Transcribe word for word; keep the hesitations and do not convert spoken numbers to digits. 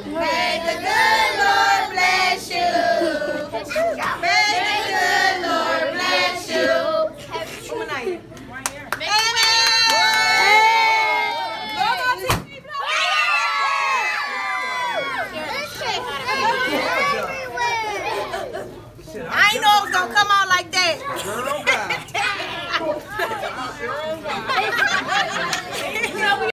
May the good Lord bless you. May the good Lord bless you. Amen. I ain't know it was gonna come out like that.